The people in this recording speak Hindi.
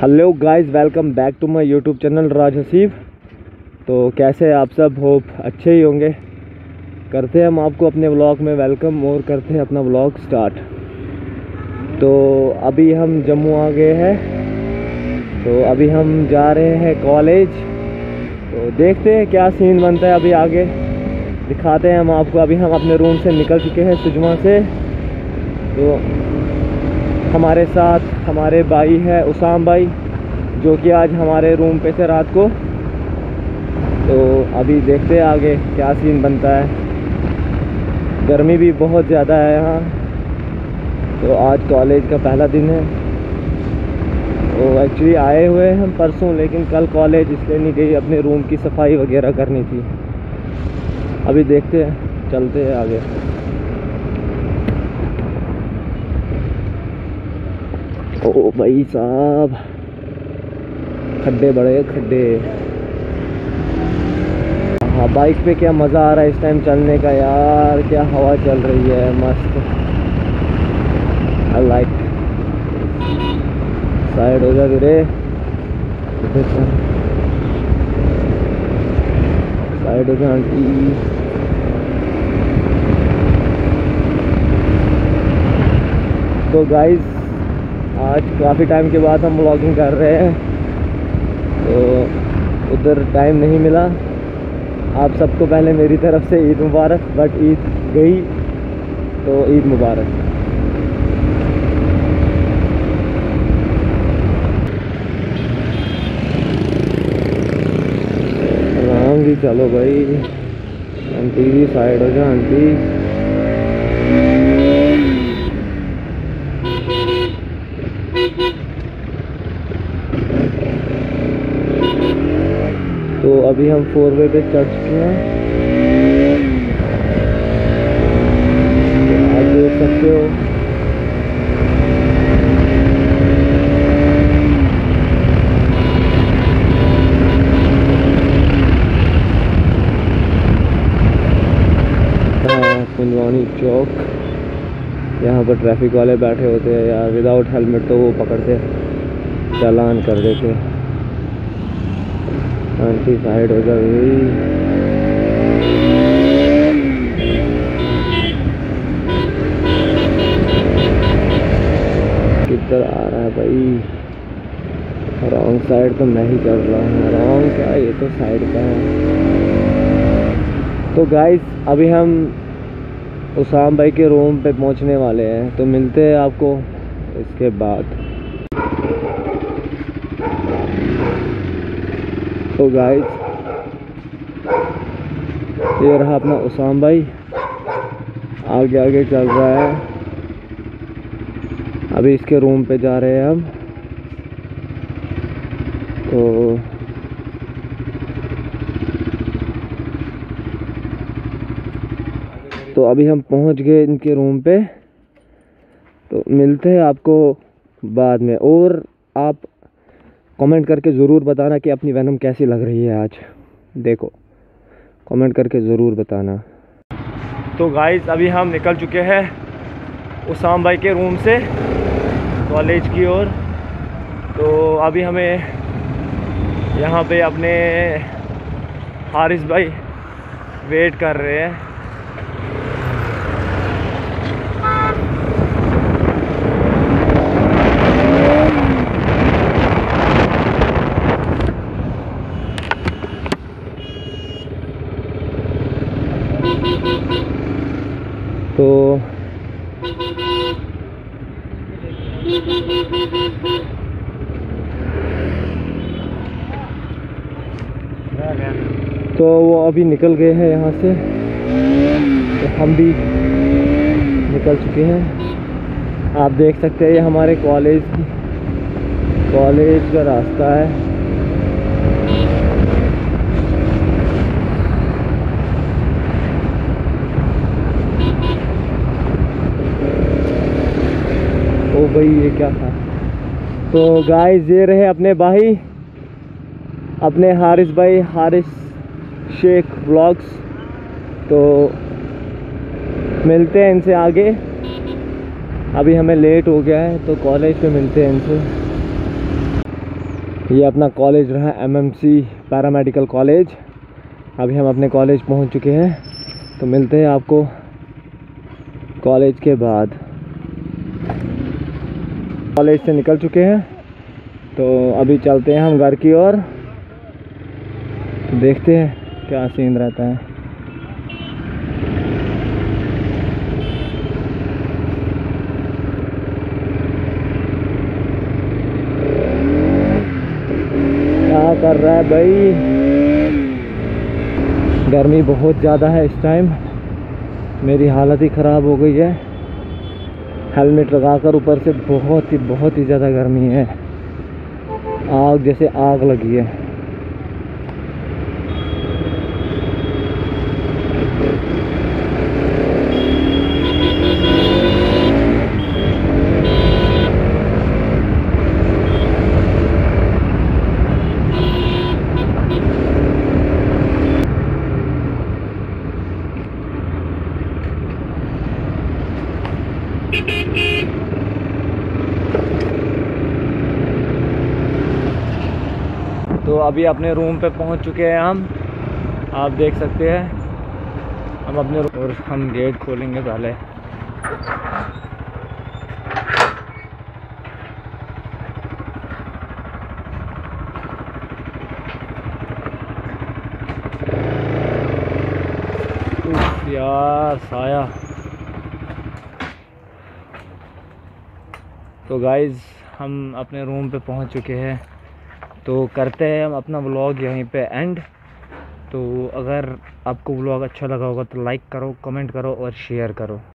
Hello guys, welcome back to my YouTube channel Raj Haseeb. तो कैसे आप सब, होप अच्छे ही होंगे। करते हैं हम आपको अपने व्लॉग में वेलकम और करते हैं अपना व्लॉग स्टार्ट। तो अभी हम जम्मू आ गए हैं, तो अभी हम जा रहे हैं कॉलेज। तो देखते हैं क्या सीन बनता है, अभी आगे दिखाते हैं हम आपको। अभी हम अपने रूम से निकल चुके हैं सुजमा से। तो हमारे साथ हमारे भाई है उसाम भाई, जो कि आज हमारे रूम पे थे रात को। तो अभी देखते हैं आगे क्या सीन बनता है। गर्मी भी बहुत ज़्यादा है यहाँ। तो आज कॉलेज का पहला दिन है। तो एक्चुअली आए हुए हम परसों, लेकिन कल कॉलेज इसलिए नहीं गई, अपने रूम की सफाई वगैरह करनी थी। अभी देखते हैं, चलते हैं आगे। ओ भाई साहब, खड्डे बड़े खड्डे। हाँ, बाइक पे क्या मज़ा आ रहा है इस टाइम चलने का यार। क्या हवा चल रही है, मस्त। I like. साइड हो जा वीरे, साइड हो जा आंटी। तो गाइस, आज काफ़ी टाइम के बाद हम व्लॉगिंग कर रहे हैं। तो उधर टाइम नहीं मिला। आप सबको पहले मेरी तरफ से ईद मुबारक। बट ईद गई, तो ईद मुबारक। आराम भी चलो भाई। आंटी जी साइड हो जा आंटी। तो अभी हम 4 वे पे चढ़ चुके हैं। तो आप देख सकते हो कुंजवानी चौक। यहाँ पर ट्रैफिक वाले बैठे होते हैं यार, विदाउट हेलमेट तो वो पकड़ते चालान कर देते। आंटी साइड हो गई। किधर आ रहा है भाई? रॉन्ग साइड तो मैं ही चल रहा हूँ। रॉन्ग क्या, ये तो साइड का है। तो गाइस, अभी हम उसाम भाई के रूम पे पहुँचने वाले हैं। तो मिलते हैं आपको इसके बाद। तो गाइस, ये रहा अपना उसाम भाई, आगे आगे चल रहा है। अभी इसके रूम पे जा रहे हैं हम। तो अभी हम पहुंच गए इनके रूम पे। तो मिलते हैं आपको बाद में। और आप कमेंट करके ज़रूर बताना कि अपनी वेनम कैसी लग रही है आज। देखो, कमेंट करके ज़रूर बताना। तो गाइस, अभी हम निकल चुके हैं उसाम भाई के रूम से कॉलेज की ओर। तो अभी हमें यहाँ पे अपने हारिस भाई वेट कर रहे हैं। तो वो अभी निकल गए हैं यहाँ से। तो हम भी निकल चुके हैं। आप देख सकते हैं ये हमारे कॉलेज का रास्ता है। ओ भाई, ये क्या था? तो गाइस, ये रहे अपने भाई, अपने हारिस भाई, हारिस शेख व्लॉग्स। तो मिलते हैं इनसे आगे। अभी हमें लेट हो गया है, तो कॉलेज पे मिलते हैं इनसे। ये अपना कॉलेज रहा एमएमसी पैरामेडिकल कॉलेज। अभी हम अपने कॉलेज पहुंच चुके हैं, तो मिलते हैं आपको कॉलेज के बाद। कॉलेज से निकल चुके हैं, तो अभी चलते हैं हम घर की ओर। देखते हैं क्या सीन रहता है। क्या कर रहा है भाई? गर्मी बहुत ज़्यादा है इस टाइम, मेरी हालत ही ख़राब हो गई है। हेलमेट लगाकर ऊपर से बहुत ही ज़्यादा गर्मी है, आग जैसे आग लगी है। तो अभी अपने रूम पे पहुंच चुके हैं हम, आप देख सकते हैं। हम अपने और हम गेट खोलेंगे पहले। यार साया। तो गाइज़ हम अपने रूम पे पहुंच चुके हैं, तो करते हैं हम अपना व्लॉग यहीं पे एंड। तो अगर आपको व्लॉग अच्छा लगा होगा तो लाइक करो, कमेंट करो और शेयर करो।